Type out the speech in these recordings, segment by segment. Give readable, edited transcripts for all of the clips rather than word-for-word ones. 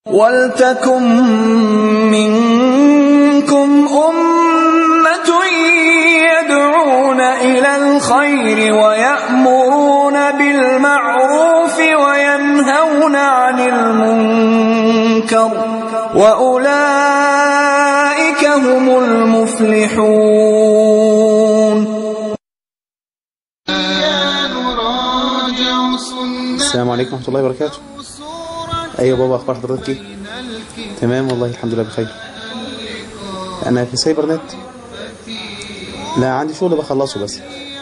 وَلْتَكُن مِّنكُمْ أُمَّةٌ يَدْعُونَ إِلَى الْخَيْرِ وَيَأْمُرُونَ بِالْمَعْرُوفِ وَيَنْهَوْنَ عَنِ الْمُنكَرِ وَأُولَئِكَ هُمُ الْمُفْلِحُونَ. السلام عليكم ورحمة الله وبركاته. أيوة بابا، أخبار حضرتك إيه؟ تمام والله الحمد لله بخير. أنا في سايبر نت. لا عندي شغل بخلصه بس.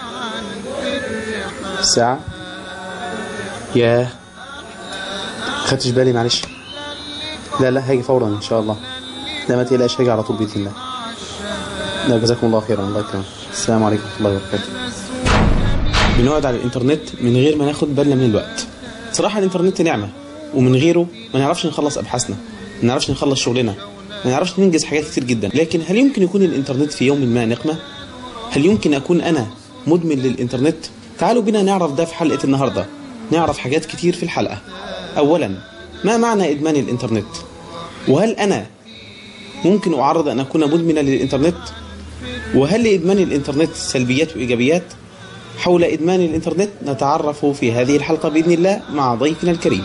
الساعة؟ ياه، خدتش بالي معلش. لا هاجي فورا إن شاء الله. لا ما تقلقش، هاجي على طول بإذن الله. لا جزاكم الله خيرا، الله يكرمك. السلام عليكم ورحمة الله وبركاته. بنقعد على الإنترنت من غير ما ناخد بالنا من الوقت. صراحة الإنترنت نعمة، ومن غيره ما نعرفش نخلص أبحاثنا، ما نعرفش نخلص شغلنا، ما نعرفش ننجز حاجات كتير جدا. لكن هل يمكن يكون الإنترنت في يوم ما نقمة؟ هل يمكن أكون أنا مدمن للإنترنت؟ تعالوا بنا نعرف ده في حلقة النهاردة. نعرف حاجات كتير في الحلقة. أولا، ما معنى إدمان الإنترنت؟ وهل أنا ممكن أعرض أن أكون مدمنا للإنترنت؟ وهل لإدمان الإنترنت سلبيات وإيجابيات؟ حول إدمان الإنترنت نتعرف في هذه الحلقة بإذن الله مع ضيفنا الكريم.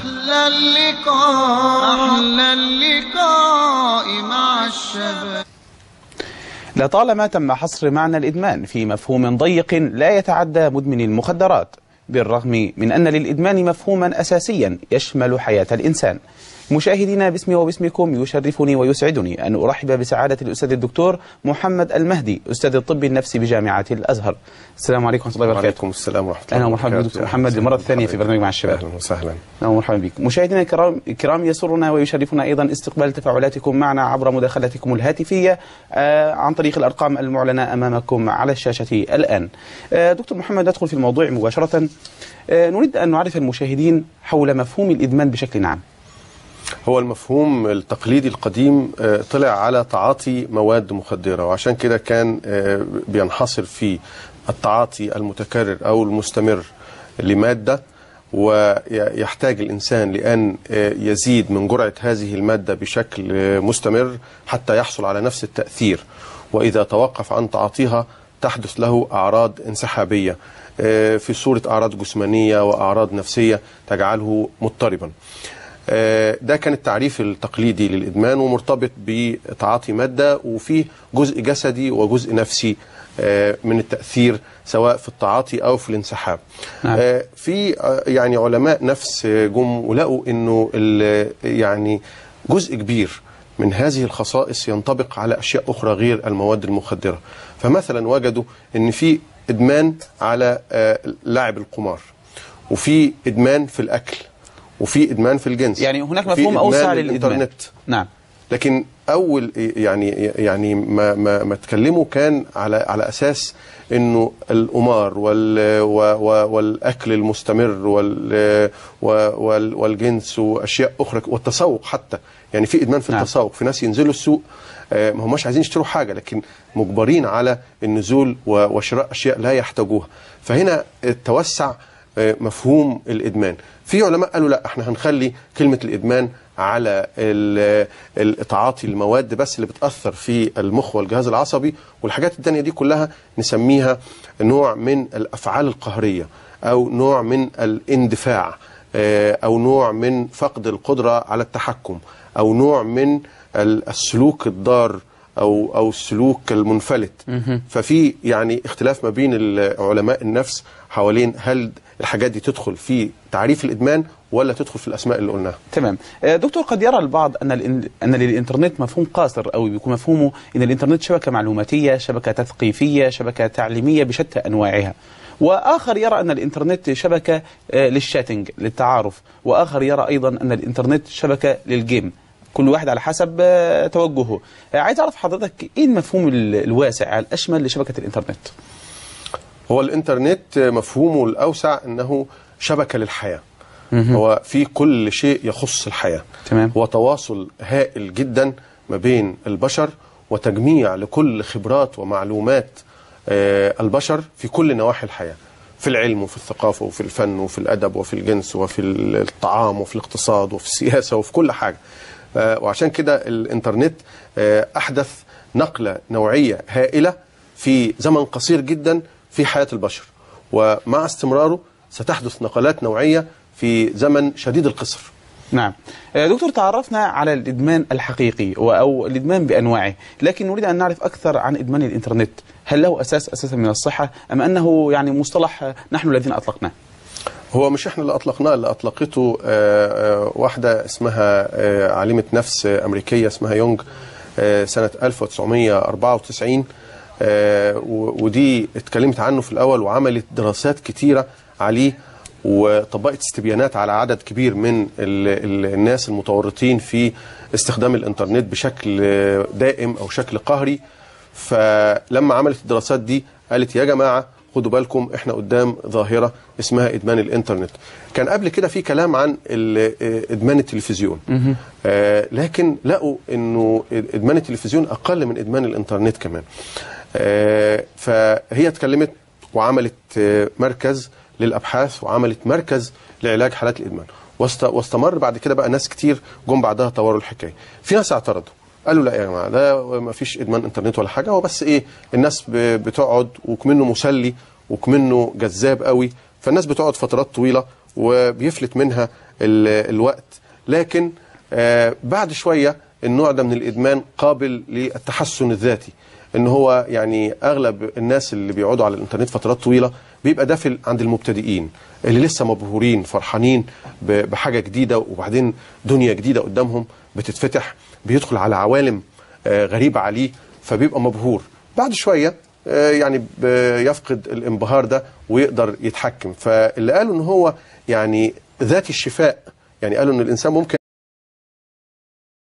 أحلى اللقاء مع الشباب. لطالما تم حصر معنى الإدمان في مفهوم ضيق لا يتعدى مدمن المخدرات، بالرغم من أن للإدمان مفهوما أساسيا يشمل حياة الإنسان. مشاهدينا، باسمي وباسمكم يشرفني ويسعدني أن أرحب بسعادة الأستاذ الدكتور محمد المهدي، أستاذ الطب النفسي بجامعة الأزهر. السلام عليكم ورحمة الله وبركاته. وعليكم السلام ورحمة الله وبركاته. أهلا ومرحبا بدكتور محمد للمرة الثانية في برنامج مع الشباب. أهلا وسهلا. أهلا ومرحبا بك. مشاهدينا الكرام، يسرنا ويشرفنا أيضا استقبال تفاعلاتكم معنا عبر مداخلاتكم الهاتفية عن طريق الأرقام المعلنة أمامكم على الشاشة الآن. دكتور محمد، ندخل في الموضوع مباشرة. نريد أن نعرف المشاهدين حول مفهوم الإدمان بشكل عام. هو المفهوم التقليدي القديم طلع على تعاطي مواد مخدرة، وعشان كده كان بينحصر في التعاطي المتكرر أو المستمر لمادة، ويحتاج الإنسان لأن يزيد من جرعة هذه المادة بشكل مستمر حتى يحصل على نفس التأثير، وإذا توقف عن تعاطيها تحدث له أعراض انسحابية في صورة أعراض جسمانية وأعراض نفسية تجعله مضطربا. ده كان التعريف التقليدي للإدمان، ومرتبط بتعاطي مادة وفيه جزء جسدي وجزء نفسي من التأثير سواء في التعاطي أو في الانسحاب. في يعني علماء نفس جم ولقوا إنه يعني جزء كبير من هذه الخصائص ينطبق على أشياء أخرى غير المواد المخدرة. فمثلا وجدوا إن في إدمان على لعب القمار، وفي إدمان في الأكل، وفي إدمان في الجنس. يعني هناك مفهوم أوسع للإنترنت. نعم. لكن أول يعني ما تكلموا كان على أساس إنه القمار والأكل المستمر والجنس وأشياء أخرى والتسوق حتى. يعني في إدمان في التسوق، في ناس ينزلوا السوق ما هماش عايزين يشتروا حاجة، لكن مجبرين على النزول وشراء أشياء لا يحتاجوها. فهنا توسع مفهوم الإدمان. في علماء قالوا لا، احنا هنخلي كلمة الإدمان على تعاطي المواد بس اللي بتأثر في المخ والجهاز العصبي، والحاجات التانية دي كلها نسميها نوع من الأفعال القهرية، أو نوع من الاندفاع، أو نوع من فقد القدرة على التحكم، أو نوع من السلوك الضار أو السلوك المنفلت. ففي يعني اختلاف ما بين علماء النفس حوالين هل الحاجات دي تدخل في تعريف الإدمان ولا تدخل في الأسماء اللي قلناها. تمام. دكتور، قد يرى البعض أن للإنترنت مفهوم قاصر، أو يكون مفهومه أن الإنترنت شبكة معلوماتية، شبكة تثقيفية، شبكة تعليمية بشتى أنواعها. وآخر يرى أن الإنترنت شبكة للشاتنج للتعارف، وآخر يرى أيضا أن الإنترنت شبكة للجيم. كل واحد على حسب توجهه. عايز أعرف حضرتك إيه المفهوم الواسع الأشمل لشبكة الإنترنت؟ هو الإنترنت مفهومه الأوسع أنه شبكة للحياة. هو في كل شيء يخص الحياة. تمام. هو تواصل هائل جدا ما بين البشر، وتجميع لكل خبرات ومعلومات البشر في كل نواحي الحياة، في العلم وفي الثقافة وفي الفن وفي الأدب وفي الجنس وفي الطعام وفي الاقتصاد وفي السياسة وفي كل حاجة. وعشان كده الانترنت أحدث نقلة نوعية هائلة في زمن قصير جدا في حياة البشر، ومع استمراره ستحدث نقلات نوعية في زمن شديد القصر. نعم دكتور، تعرفنا على الإدمان الحقيقي أو الإدمان بأنواعه، لكن نريد أن نعرف أكثر عن إدمان الإنترنت. هل له أساسا من الصحة أم أنه يعني مصطلح نحن الذين أطلقناه؟ هو مش احنا اللي أطلقناه، اللي أطلقته واحدة اسمها عالمة نفس أمريكية اسمها يونغ سنة 1994، ودي اتكلمت عنه في الأول وعملت دراسات كتيرة عليه وطبقت استبيانات على عدد كبير من الناس المتورطين في استخدام الانترنت بشكل دائم أو شكل قهري. فلما عملت الدراسات دي قالت يا جماعة خدوا بالكم احنا قدام ظاهرة اسمها إدمان الانترنت. كان قبل كده في كلام عن إدمان التلفزيون، لكن لقوا انه إدمان التلفزيون أقل من إدمان الانترنت كمان. فهي اتكلمت وعملت مركز للأبحاث وعملت مركز لعلاج حالات الإدمان، واستمر بعد كده بقى ناس كتير جم بعدها طوروا الحكاية. في ناس اعترضوا قالوا لا يا جماعة ده ما فيش إدمان انترنت ولا حاجة، هو بس إيه الناس بتقعد وكمنه مسلي وكمنه جذاب قوي، فالناس بتقعد فترات طويلة وبيفلت منها الوقت. لكن بعد شوية النوع ده من الإدمان قابل للتحسن الذاتي، ان هو يعني اغلب الناس اللي بيقعدوا على الانترنت فترات طويله بيبقى ده عند المبتدئين اللي لسه مبهورين فرحانين بحاجه جديده، وبعدين دنيا جديده قدامهم بتتفتح، بيدخل على عوالم غريبه عليه فبيبقى مبهور. بعد شويه يعني بيفقد الانبهار ده ويقدر يتحكم. فاللي قالوا ان هو يعني ذات الشفاء، يعني قالوا ان الانسان ممكن